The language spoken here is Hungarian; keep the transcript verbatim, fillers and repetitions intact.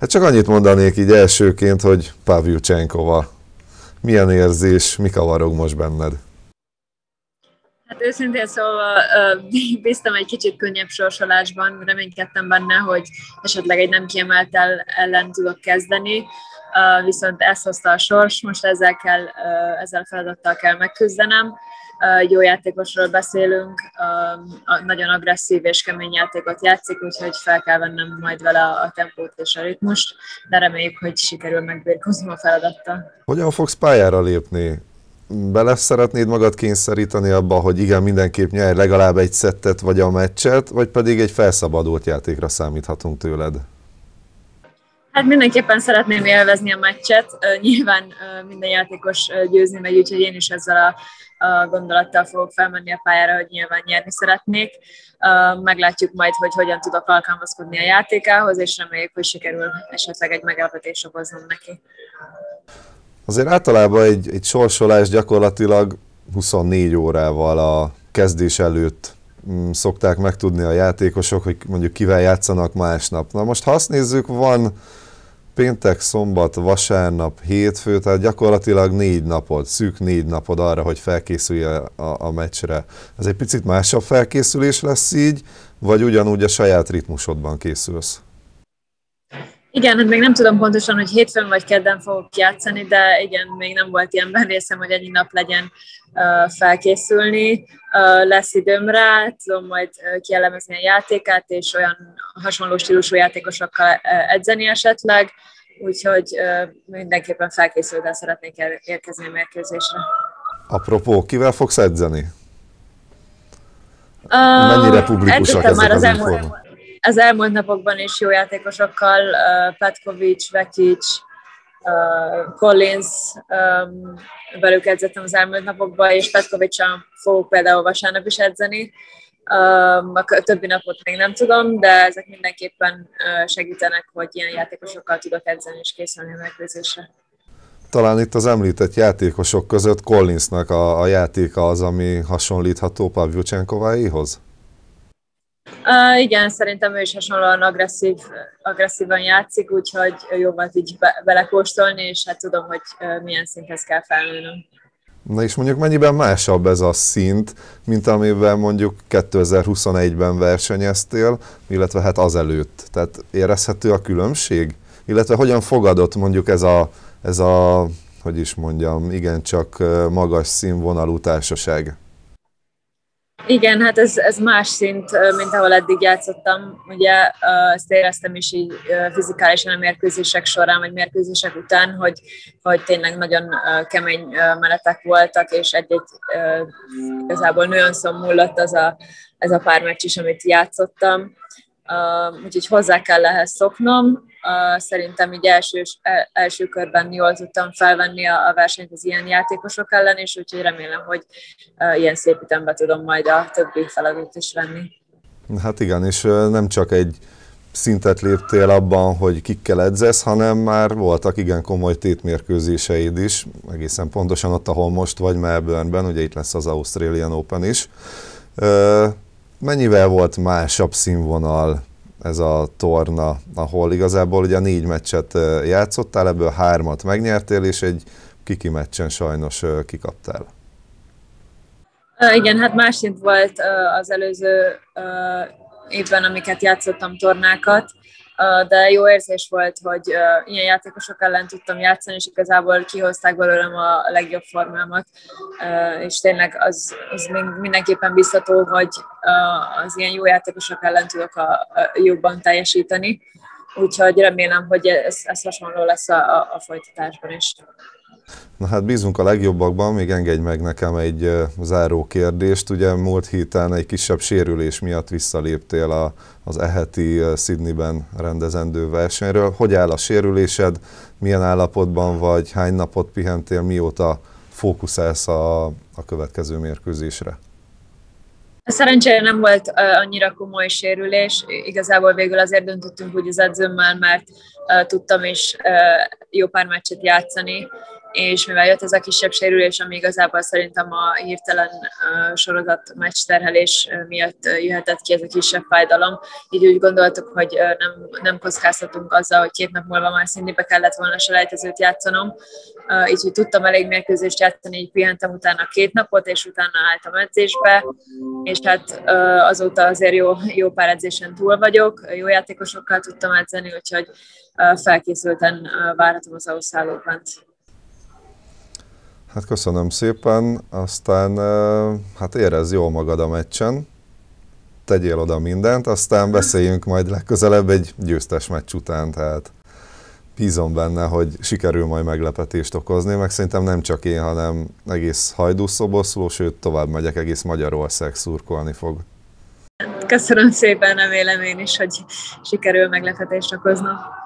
Hát csak annyit mondanék így elsőként, hogy Pavlyuchenkova. Milyen érzés, mi kavarog most benned? Hát őszintén szóval bíztam egy kicsit könnyebb sorsolásban, reménykedtem benne, hogy esetleg egy nem kiemelt ellen tudok kezdeni, viszont ezt hozta a sors, most ezzel, kell, ezzel a feladattal kell megküzdenem. Jó játékosról beszélünk, nagyon agresszív és kemény játékot játszik, úgyhogy fel kell vennem majd vele a tempót és a ritmust, de reméljük, hogy sikerül megbirkóznom a feladattal. Hogyan fogsz pályára lépni? Bele szeretnéd magad kényszeríteni abba, hogy igen, mindenképp nyerj legalább egy szettet vagy a meccset, vagy pedig egy felszabadult játékra számíthatunk tőled? Hát mindenképpen szeretném élvezni a meccset. Nyilván minden játékos győzni megy, úgyhogy én is ezzel a, a gondolattal fogok felmenni a pályára, hogy nyilván nyerni szeretnék. Meglátjuk majd, hogy hogyan tudok alkalmazkodni a játékához, és reméljük, hogy sikerül esetleg egy meglepetést okoznom neki. Azért általában egy, egy sorsolás gyakorlatilag huszonnégy órával a kezdés előtt szokták megtudni a játékosok, hogy mondjuk kivel játszanak másnap. Na most ha azt nézzük, van péntek, szombat, vasárnap, hétfő, tehát gyakorlatilag négy napod, szűk négy napod arra, hogy felkészülj a, a, a meccsre. Ez egy picit másabb felkészülés lesz így, vagy ugyanúgy a saját ritmusodban készülsz? Igen, hát még nem tudom pontosan, hogy hétfőn vagy kedden fogok játszani, de igen, még nem volt ilyen részem, hogy ennyi nap legyen uh, felkészülni. Uh, lesz időm rá, tudom majd uh, kielemezni a játékát, és olyan hasonló stílusú játékosokkal uh, edzeni esetleg, úgyhogy uh, mindenképpen felkészülve szeretnék érkezni a mérkőzésre. Apropó, kivel fogsz edzeni? Uh, Mennyire publikusak ezek már az, az elmúlt, információk? az elmúlt napokban is jó játékosokkal, uh, Petkovics, Vekic, uh, Collins, um, velük edzettem az elmúlt napokban, és Petkovics-sal fogok például vasárnap is edzeni. Um, a többi napot még nem tudom, de ezek mindenképpen uh, segítenek, hogy ilyen játékosokkal tudok edzeni és készülni a mérkőzésre. Talán itt az említett játékosok között Collinsnak a, a játéka az, ami hasonlítható Pavlyuchenkováéhoz? Uh, igen, szerintem ő is hasonlóan agresszív, agresszívan játszik, úgyhogy jó volt így be, belekóstolni, és hát tudom, hogy uh, milyen szinthez kell felnőnöm. Na és mondjuk mennyiben másabb ez a szint, mint amiben mondjuk kétezer-huszonegyben versenyeztél, illetve hát azelőtt. Tehát érezhető a különbség? Illetve hogyan fogadott mondjuk ez a, ez a hogy is mondjam, igencsak magas színvonalú társaság? Igen, hát ez, ez más szint, mint ahol eddig játszottam. Ugye ezt éreztem is így fizikálisan a mérkőzések során, vagy mérkőzések után, hogy, hogy tényleg nagyon kemény menetek voltak, és egy-egy igazából nőanszon múlott az a, ez a pár meccs is, amit játszottam. Úgyhogy hozzá kell ehhez szoknom. Szerintem így első, első körben jól tudtam felvenni a, a versenyt az ilyen játékosok ellen, és úgyhogy remélem, hogy ilyen szép ütembe tudom majd a többi feladatot is venni. Hát igen, és nem csak egy szintet léptél abban, hogy kikkel edzesz, hanem már voltak igen komoly tétmérkőzéseid is, egészen pontosan ott, ahol most vagy, Melbourneben, ugye itt lesz az Australian Open is. Mennyivel volt másabb színvonal ez a torna, ahol igazából ugye négy meccset játszottál, ebből hármat megnyertél, és egy kiki meccsen sajnos kikaptál? Igen, hát más szint volt az előző évben, amiket játszottam tornákat, de jó érzés volt, hogy ilyen játékosok ellen tudtam játszani, és igazából kihozták belőlem a legjobb formámat, és tényleg az, az mindenképpen biztató, hogy az ilyen jó játékosok ellen tudok a, a jobban teljesíteni, úgyhogy remélem, hogy ez, ez hasonló lesz a, a folytatásban is. Na hát bízunk a legjobbakban, még engedj meg nekem egy záró kérdést. Ugye múlt héten egy kisebb sérülés miatt visszaléptél a, az e heti Sydneyben rendezendő versenyről. Hogy áll a sérülésed? Milyen állapotban vagy? Hány napot pihentél? Mióta fókuszálsz a, a következő mérkőzésre? Szerencsére nem volt uh, annyira komoly sérülés, igazából végül azért döntöttünk úgy az edzőmmel, mert uh, tudtam is uh, jó pár meccset játszani, és mivel jött ez a kisebb sérülés, ami igazából szerintem a hirtelen uh, sorozat meccs terhelés miatt jöhetett ki ez a kisebb fájdalom, így úgy gondoltuk, hogy uh, nem, nem kockáztatunk azzal, hogy két nap múlva már Sydneybe kellett volna selejtezőt játszanom, uh, így hogy tudtam elég mérkőzést játszani, így pihentem utána két napot, és utána álltam edzésbe, és hát uh, azóta azért jó, jó pár edzésen túl vagyok, jó játékosokkal tudtam edzeni, úgyhogy uh, felkészülten uh, várhatom az ausztrálókban. Hát köszönöm szépen, aztán hát érezd jól magad a meccsen, tegyél oda mindent, aztán beszéljünk majd legközelebb egy győztes meccs után, tehát bízom benne, hogy sikerül majd meglepetést okozni, meg szerintem nem csak én, hanem egész Hajdú-Szoboszló, sőt tovább megyek, egész Magyarország szurkolni fog. Köszönöm szépen, remélem én is, hogy sikerül meglepetést okoznom.